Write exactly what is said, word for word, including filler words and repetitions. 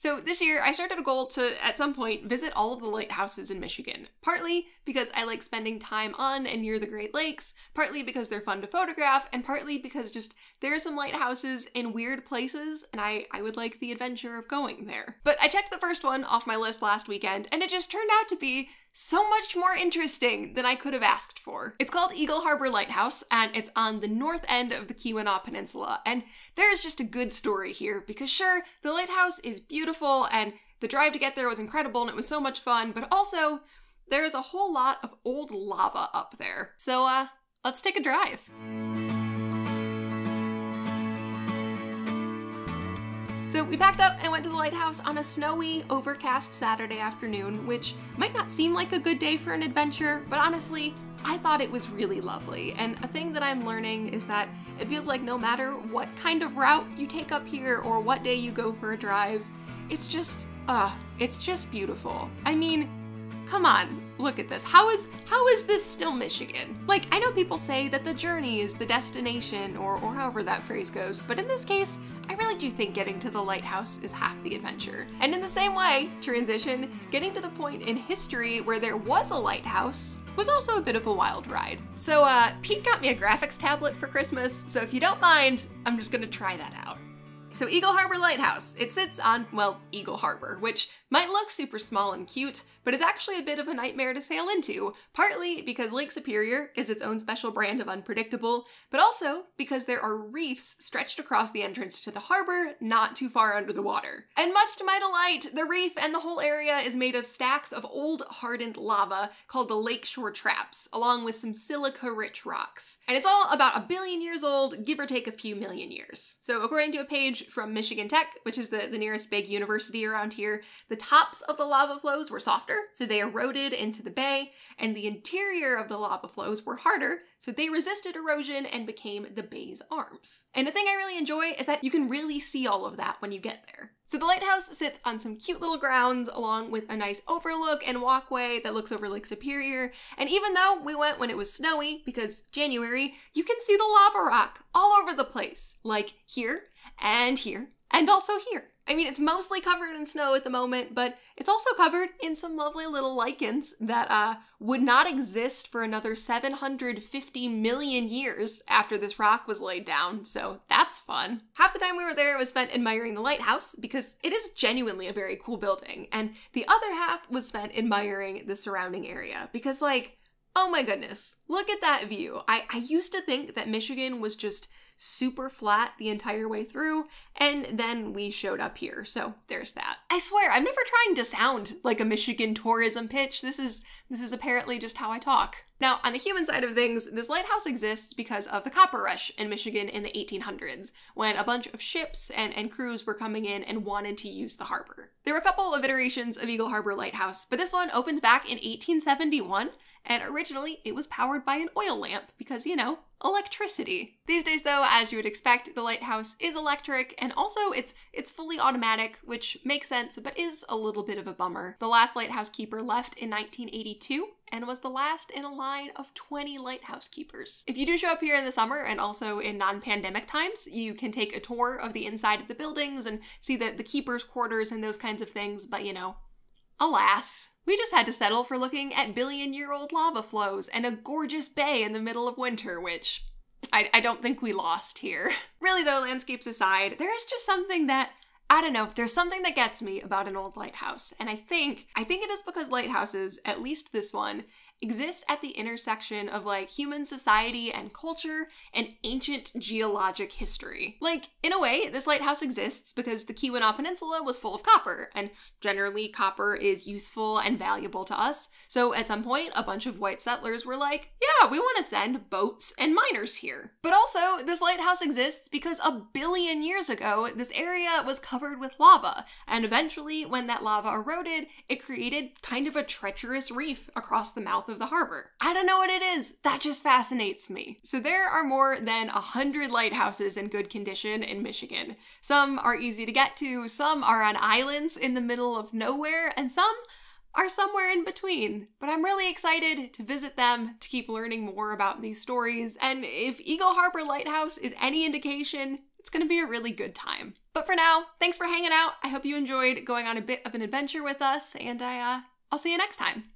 So this year, I started a goal to, at some point, visit all of the lighthouses in Michigan. Partly because I like spending time on and near the Great Lakes, partly because they're fun to photograph, and partly because just there are some lighthouses in weird places, and I, I would like the adventure of going there. But I checked the first one off my list last weekend, and it just turned out to be so much more interesting than I could have asked for. It's called Eagle Harbor Lighthouse, and it's on the north end of the Keweenaw Peninsula, and there's just a good story here, because sure, the lighthouse is beautiful, and the drive to get there was incredible, and it was so much fun, but also, there's a whole lot of old lava up there. So, uh, let's take a drive. So we packed up and went to the lighthouse on a snowy, overcast Saturday afternoon, which might not seem like a good day for an adventure, but honestly, I thought it was really lovely. And a thing that I'm learning is that it feels like no matter what kind of route you take up here or what day you go for a drive, it's just, uh, it's just beautiful. I mean, come on, look at this. How is how is this still Michigan? Like, I know people say that the journey is the destination, or, or however that phrase goes, but in this case, I really do think getting to the lighthouse is half the adventure. And in the same way, transition, getting to the point in history where there was a lighthouse was also a bit of a wild ride. So uh, Pete got me a graphics tablet for Christmas, so if you don't mind, I'm just gonna try that out. So Eagle Harbor Lighthouse, it sits on, well, Eagle Harbor, which might look super small and cute, but is actually a bit of a nightmare to sail into, partly because Lake Superior is its own special brand of unpredictable, but also because there are reefs stretched across the entrance to the harbor, not too far under the water. And much to my delight, the reef and the whole area is made of stacks of old hardened lava called the lakeshore traps, along with some silica-rich rocks. And it's all about a billion years old, give or take a few million years. So according to a page from Michigan Tech, which is the, the nearest big university around here, the tops of the lava flows were softer, so they eroded into the bay, and the interior of the lava flows were harder, so they resisted erosion and became the bay's arms. And the thing I really enjoy is that you can really see all of that when you get there. So the lighthouse sits on some cute little grounds along with a nice overlook and walkway that looks over Lake Superior, and even though we went when it was snowy, because January, you can see the lava rock all over the place, like here, and here, and also here. I mean, it's mostly covered in snow at the moment, but it's also covered in some lovely little lichens that uh, would not exist for another seven hundred fifty million years after this rock was laid down, so that's fun. Half the time we were there was spent admiring the lighthouse, because it is genuinely a very cool building, and the other half was spent admiring the surrounding area, because like, oh my goodness, look at that view. I, I used to think that Michigan was just super flat the entire way through, and then we showed up here, so there's that. I swear, I'm never trying to sound like a Michigan tourism pitch. This is this is apparently just how I talk. Now, on the human side of things, this lighthouse exists because of the copper rush in Michigan in the eighteen hundreds, when a bunch of ships and, and crews were coming in and wanted to use the harbor. There were a couple of iterations of Eagle Harbor Lighthouse, but this one opened back in eighteen seventy-one, and originally it was powered by an oil lamp because, you know, electricity. These days though, as you would expect, the lighthouse is electric, and also it's it's fully automatic, which makes sense, but is a little bit of a bummer. The last lighthouse keeper left in nineteen eighty-two, and was the last in a line of twenty lighthouse keepers. If you do show up here in the summer, and also in non-pandemic times, you can take a tour of the inside of the buildings and see the, the keepers' quarters and those kinds of things, but you know, alas. We just had to settle for looking at billion-year-old lava flows and a gorgeous bay in the middle of winter, which I, I don't think we lost here. Really though, landscapes aside, there is just something that, I don't know, there's something that gets me about an old lighthouse. And I think, I think it is because lighthouses, at least this one, exist at the intersection of like human society and culture and ancient geologic history. Like, in a way, this lighthouse exists because the Keweenaw Peninsula was full of copper, and generally copper is useful and valuable to us. So at some point, a bunch of white settlers were like, yeah, we want to send boats and miners here. But also, this lighthouse exists because a billion years ago, this area was covered with lava, and eventually, when that lava eroded, it created kind of a treacherous reef across the mouth of the harbor. I don't know what it is, that just fascinates me. So there are more than a hundred lighthouses in good condition in Michigan. Some are easy to get to, some are on islands in the middle of nowhere, and some are somewhere in between. But I'm really excited to visit them, to keep learning more about these stories, and if Eagle Harbor Lighthouse is any indication, it's gonna be a really good time. But for now, thanks for hanging out. I hope you enjoyed going on a bit of an adventure with us, and I, uh, I'll see you next time.